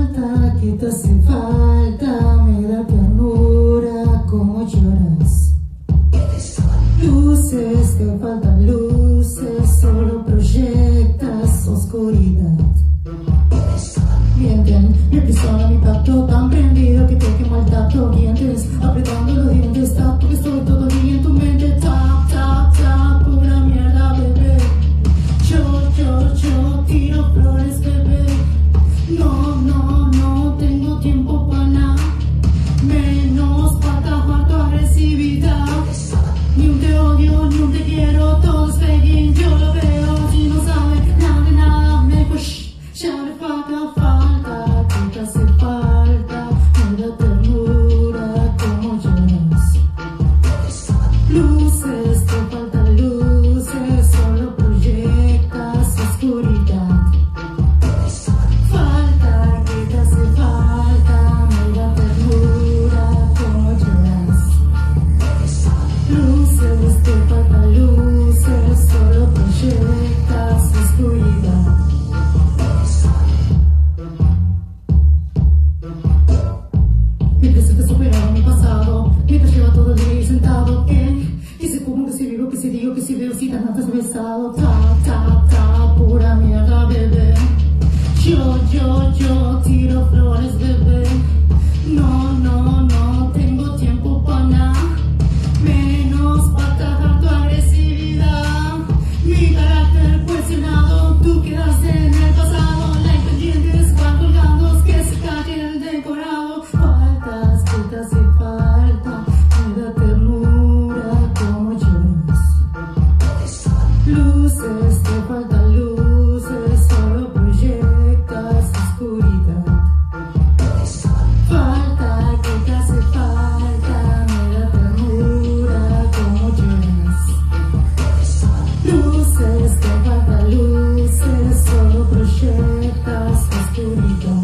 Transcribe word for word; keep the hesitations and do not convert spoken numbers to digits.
falta? ¿Qué te hace falta? Me da ternura como lloras. Luces, te faltan luces, solo proyectas oscuridad. Mienten, mi prisión, mi pacto tan prendido que te quemo el tacto. Dientes, apretando los dientes, tap, que estoy todo el día en tu mente. Tap, tap, tap, pura mierda, bebé. Yo, yo, yo tiro flores, bebé. No, no, no tengo tiempo para nada, menos para tapar tu agresividad. Ni un te odio, ni un te quiero, todo es pegging, yo lo veo. Si no sabe nada de nada, mejor shh, ya le falta, falta. ¿Qué te hace falta? Me da ternura como lloras. Luces, te faltan luces, solo proyectas oscuridad. Falta, ¿qué te hace falta? Me da ternura como lloras. Luces, te faltan luces, solo proyectas oscuridad. Mi presente superado mi pasado, mientras lleva todo el día ahí sentado. Que, que se pongo, que si vivo, que si digo, que si veo, si tan antes besado. Ta, ta, ta, pura mierda, bebé. Yo, yo, yo tiro flores, bebé. No, no, no tengo tiempo para nada, menos para atajar tu agresividad. Mi carácter cuestionado, tú quedaste en el pasado. La independiente es van colgando, que se cae en el decorado. Faltas, ¿qué te hace falta? Me da ternura como lloras. Luces, te faltan luces, solo proyectas oscuridad. Falta, ¿qué te hace falta? Me da ternura como lloras. Luces, te faltan luces, solo proyectas oscuridad.